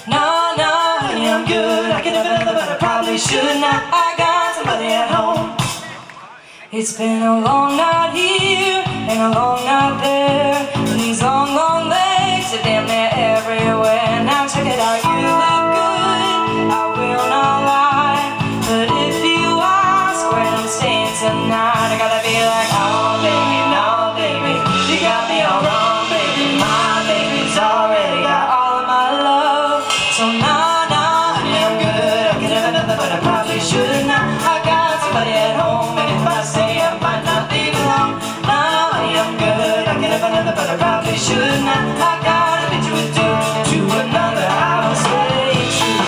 No, no, honey, I'm good. I could have another, but I probably should not. I got somebody at home. It's been a long night here and a long night there, and these long, long legs are damn near everywhere. Now check it out, you look good, I will not lie, but if you ask where I'm staying tonight, I gotta be like, oh baby, no baby, you got me all wrong, baby. My baby's already got all of my love. So nah, nah, honey, I'm good. I could have another, but I probably should not. I got somebody at home, and if I stay I might not leave alone. Nah, honey, I'm good. I could have another, but I probably should not. I got a picture with two to another. I will stay true.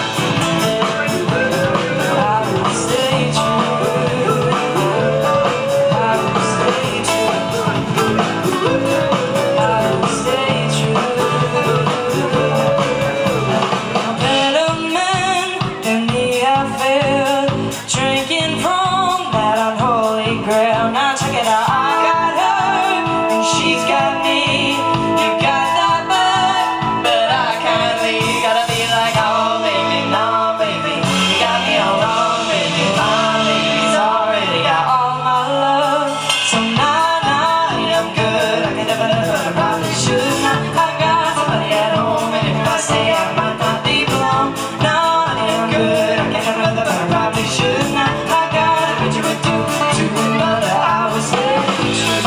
I will stay true. I will stay true. I will stay true. A better man than me I failed, drinking from that unholy grail. Now check it out, I got her and she's got me. You got that but I can't leave. Gotta be like, oh baby, no baby, you got me all wrong, baby. My baby's already got all my love. So nah, nah, I'm good. I could have another, but I probably should not. I got somebody at home, and if I stay I might not leave alone. No, I'm good. I can't have another, but I probably should not. I got a picture with two to another. I will stay true.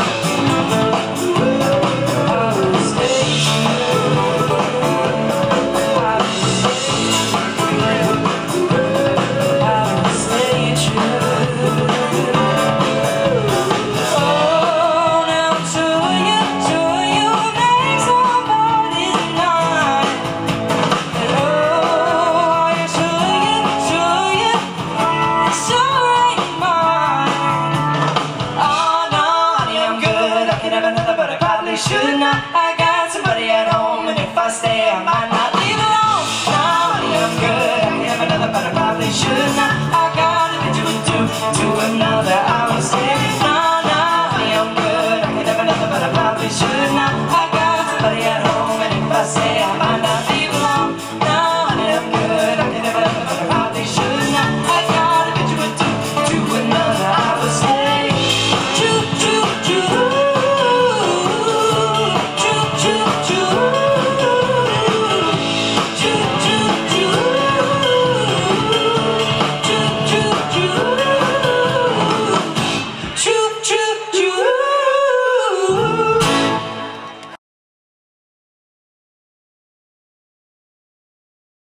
I will stay true. I will stay true. Oh, now to you make somebody's night. And oh, I to you, so ain't mine. Oh no, honey, I'm good. I could have another, but I probably should not. I got somebody at home, and if I stay, I might not leave alone. No, honey, I'm good. I could have another, but I probably should not. I got a picture with two to another. I will stay. No, no, honey, I'm good. I could have another, but I probably should not. I got somebody at home, and if I stay, I might